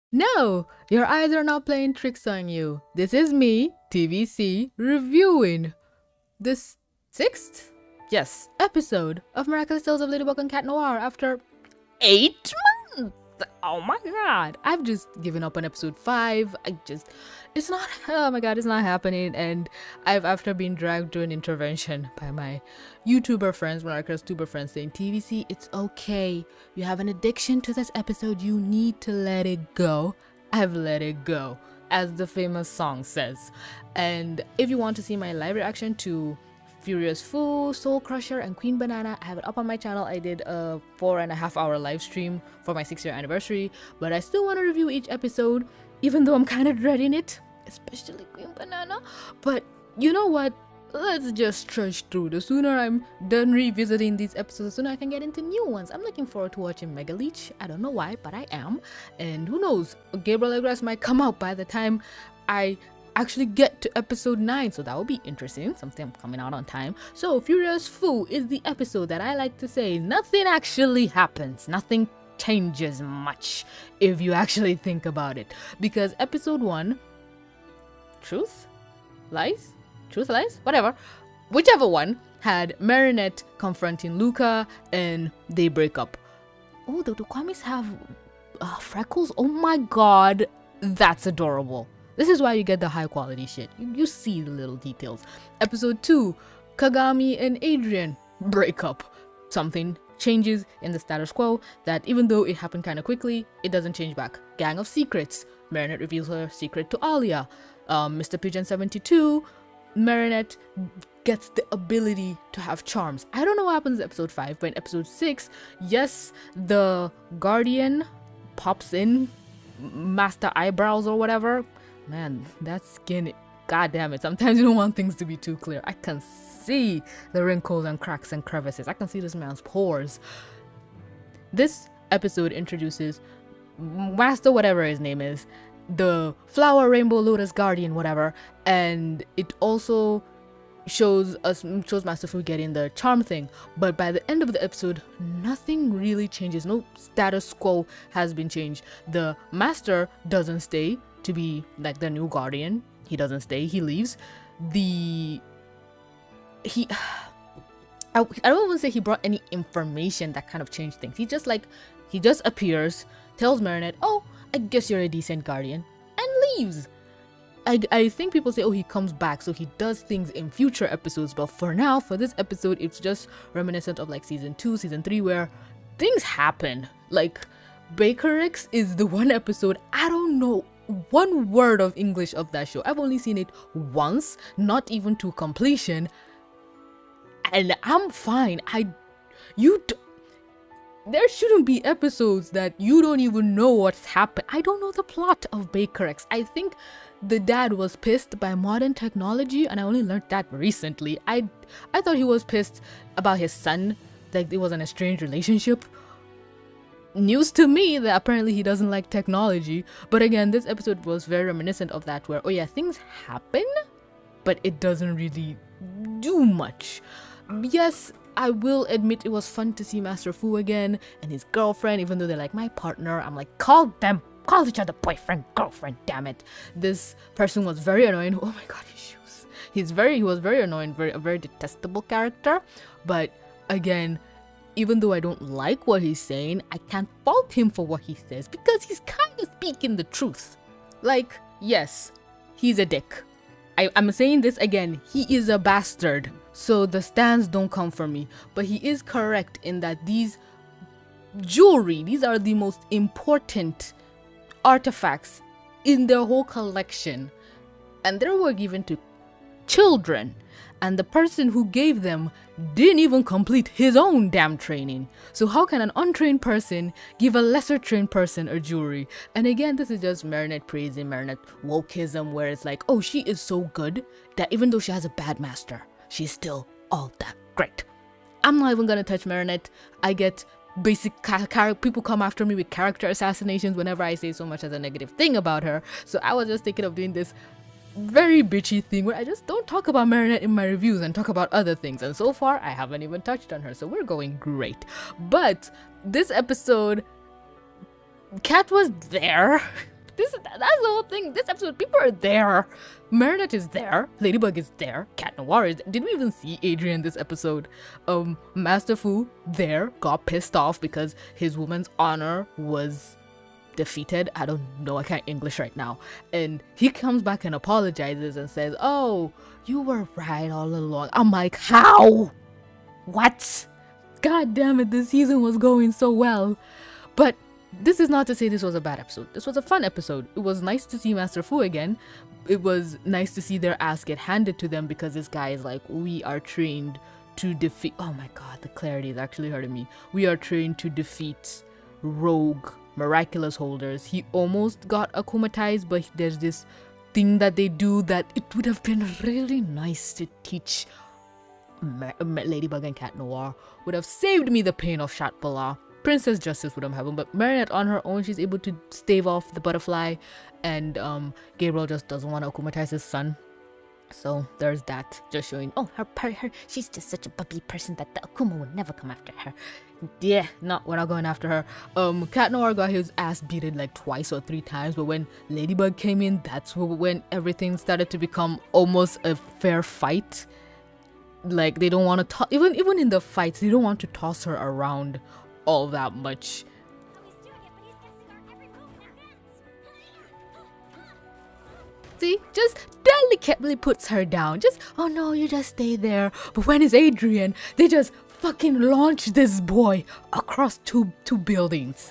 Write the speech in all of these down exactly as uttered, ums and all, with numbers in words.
No, your eyes are not playing tricks on you. This is me, T V C, reviewing the s- sixth, yes, episode of Miraculous Tales of Ladybug and Cat Noir after eight months. Oh my god, I've just given up on episode five. I just, it's not, oh my god, it's not happening. And I've, after being dragged to an intervention by my YouTuber friends, Miraculous tuber friends, saying, T V C, it's okay. You have an addiction to this episode. You need to let it go. I've let it go, as the famous song says. And if you want to see my live reaction to Furious Fu, Soul Crusher, and Queen Banana, I have it up on my channel. I did a four and a half hour live stream for my six year anniversary, but I still want to review each episode, even though I'm kind of dreading it, especially Queen Banana. But you know what? Let's just trudge through. The sooner I'm done revisiting these episodes, the sooner I can get into new ones. I'm looking forward to watching Mega Leech. I don't know why, but I am. And who knows, Gabriel Egras might come out by the time I actually get to episode nine, so that will be interesting. Something coming out on time. So Furious Fu is the episode that I like to say nothing actually happens, nothing changes much if you actually think about it, because episode one, truth lies truth lies whatever, whichever one, had Marinette confronting Luca and they break up. Oh, the Kwamis have uh, freckles. Oh my god, that's adorable. This is why you get the high quality shit. You, you see the little details. Episode two, Kagami and Adrian break up. Something changes in the status quo that even though it happened kind of quickly, it doesn't change back. Gang of Secrets. Marinette reveals her secret to Alia. Um, Mister Pigeon seventy-two, Marinette gets the ability to have charms. I don't know what happens in episode five, but in episode six, yes, the Guardian pops in, Master Eyebrows or whatever. Man, that skin, god damn it, sometimes you don't want things to be too clear. I can see the wrinkles and cracks and crevices. I can see this man's pores. This episode introduces Master whatever his name is, the Flower Rainbow Lotus Guardian whatever, and it also shows us shows Master Fu getting the charm thing. But by the end of the episode, nothing really changes. No status quo has been changed. The Master doesn't stay to be like the new Guardian. He doesn't stay, he leaves. The he I, I don't even say he brought any information that kind of changed things. He just like he just appears, tells Marinette, oh, I guess you're a decent guardian, and leaves. I, I think people say, oh, he comes back, so he does things in future episodes, but for now, for this episode, it's just reminiscent of like season two, season three, where things happen. Like, Bakerix is the one episode, I don't know one word of English of that show. I've only seen it once, not even to completion, and I'm fine. I, you, d there shouldn't be episodes that you don't even know what's happened. I don't know the plot of Bakerix. I think the dad was pissed by modern technology, and I only learned that recently. I I thought he was pissed about his son, like it was an estranged relationship. News to me that apparently he doesn't like technology. But again, this episode was very reminiscent of that, where, oh yeah, things happen, but it doesn't really do much. Yes, I will admit it was fun to see Master Fu again and his girlfriend, even though they're like my partner. I'm like, call them, call each other boyfriend, girlfriend, damn it. This person was very annoying. Oh my god, his shoes. He's very, he was very annoying, very, a very detestable character. But again, even though I don't like what he's saying, I can't fault him for what he says because he's kind of speaking the truth. Like, yes, he's a dick. I, I'm saying this again, he is a bastard. So the stands don't come from me, but he is correct in that these jewelry, these are the most important artifacts in their whole collection, and they were given to children, and the person who gave them didn't even complete his own damn training. So how can an untrained person give a lesser trained person a jewelry? And again, this is just Marinette praising Marinette wokeism, where it's like, oh, she is so good that even though she has a bad master, she's still all that great. I'm not even gonna touch Marinette. I get basic character, people come after me with character assassinations whenever I say so much as a negative thing about her. So I was just thinking of doing this very bitchy thing where I just don't talk about Marinette in my reviews and talk about other things, and so far I haven't even touched on her, so we're going great. But this episode, Cat was there this that's the whole thing. This episode, people are there. Marinette is there. Ladybug is there. Cat Noir is there. Did we even see Adrien this episode? Um, Master Fu there got pissed off because his woman's honor was defeated. I don't know. I can't English right now. And he comes back and apologizes and says, "Oh, you were right all along." I'm like, how? What? God damn it! This season was going so well, but. This is not to say this was a bad episode. This was a fun episode. It was nice to see Master Fu again. It was nice to see their ass get handed to them because this guy is like, we are trained to defeat. Oh my god, the clarity is actually hurting me. We are trained to defeat rogue miraculous holders. He almost got akumatized, but there's this thing that they do that it would have been really nice to teach Ma Ma Ladybug and Cat Noir. Would have saved me the pain of Shatbala. Princess Justice wouldn't have him, but Marinette on her own, she's able to stave off the butterfly, and um, Gabriel just doesn't want to akumatize his son. So there's that, just showing, oh, her, her, her, she's just such a bubbly person that the Akuma would never come after her. Yeah, no, we're not going after her. Um, Cat Noir got his ass beaten like twice or three times, but when Ladybug came in, that's when everything started to become almost a fair fight. Like, they don't want to toss, even, even in the fights, they don't want to toss her around all that much. See, just delicately puts her down. Just, oh no, you just stay there. But when it's Adrien, they just fucking launch this boy across two two buildings.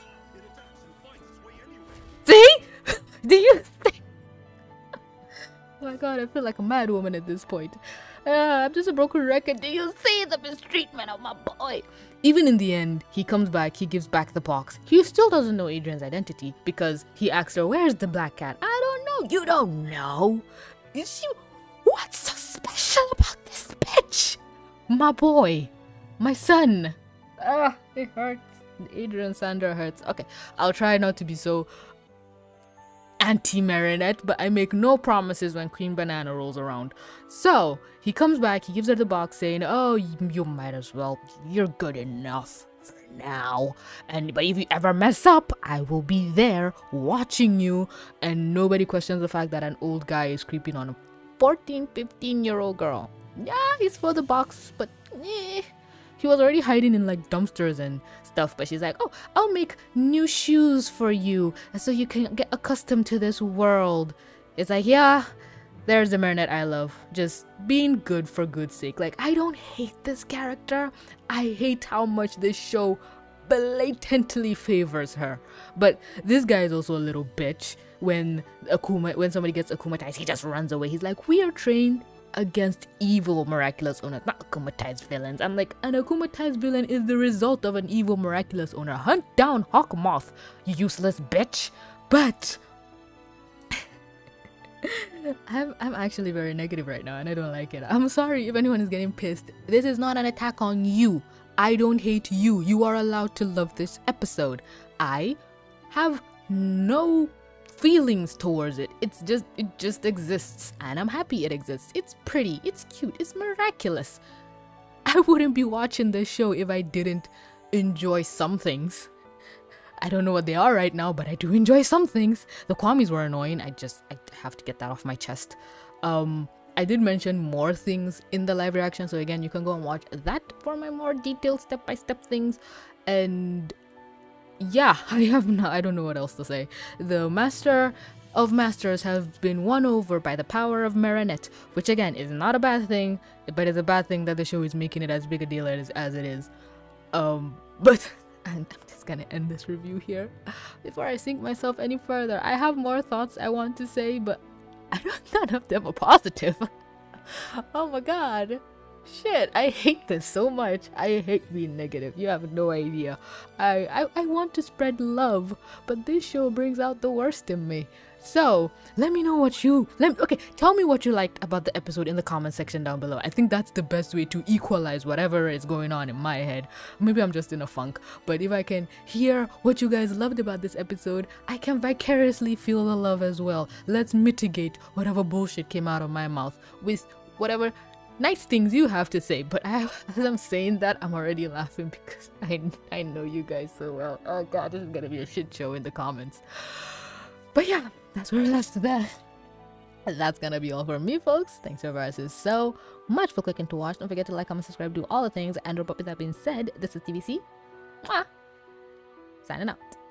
See? Do you think? Oh my god, I feel like a mad woman at this point. Uh, I'm just a broken record. Do you see the mistreatment of my boy? Even in the end, he comes back, he gives back the box. He still doesn't know Adrien's identity because he asks her, where's the black cat? I don't know. You don't know? Is she... What's so special about this bitch? My boy. My son. Ah, it hurts. Adrien Sandra hurts. Okay, I'll try not to be so anti-Marinette, but I make no promises when Queen Banana rolls around. So he comes back, he gives her the box saying, oh, you, you might as well, you're good enough for now, and but if you ever mess up, I will be there watching you. And nobody questions the fact that an old guy is creeping on a fourteen, fifteen year old girl. Yeah, he's for the box, but eh. He was already hiding in like dumpsters and stuff, but she's like, oh, I'll make new shoes for you so you can get accustomed to this world. It's like, yeah, there's the Marinette I love. Just being good for good's sake. Like, I don't hate this character. I hate how much this show blatantly favors her. But this guy is also a little bitch. When Akuma, when somebody gets akumatized, he just runs away. He's like, we are trained against evil miraculous owners, not akumatized villains. I'm like, an akumatized villain is the result of an evil miraculous owner. Hunt down Hawkmoth, you useless bitch. But I'm, I'm actually very negative right now and I don't like it. I'm sorry if anyone is getting pissed. This is not an attack on you. I don't hate you. You are allowed to love this episode. I have no feelings towards it. It's just, it just exists and I'm happy it exists. It's pretty, it's cute, it's miraculous. I wouldn't be watching this show if I didn't enjoy some things. I don't know what they are right now, but I do enjoy some things. The Kwamis were annoying. I just, I have to get that off my chest. Um, I did mention more things in the live reaction, so again, you can go and watch that for my more detailed step-by-step things. And yeah, I have no, I don't know what else to say. The Master of Masters has been won over by the power of Marinette, which again is not a bad thing, but it's a bad thing that the show is making it as big a deal as, as it is. Um, but and I'm just gonna end this review here before I sink myself any further. I have more thoughts I want to say, but I don't, none of them are positive. Oh my god. Shit, I hate this so much. I hate being negative. You have no idea. I, I, I want to spread love, but this show brings out the worst in me. So, let me know what you... Let, okay, tell me what you liked about the episode in the comment section down below. I think that's the best way to equalize whatever is going on in my head. Maybe I'm just in a funk, but if I can hear what you guys loved about this episode, I can vicariously feel the love as well. Let's mitigate whatever bullshit came out of my mouth with whatever nice things you have to say. But I, as I'm saying that, I'm already laughing because I, I know you guys so well. Oh god, this is gonna be a shit show in the comments. But yeah, that's where it is today. That's gonna be all for me, folks. Thanks for versus so much for clicking to watch. Don't forget to like, comment, subscribe, do all the things. And with that being said, this is T V C. Mwah! Signing out.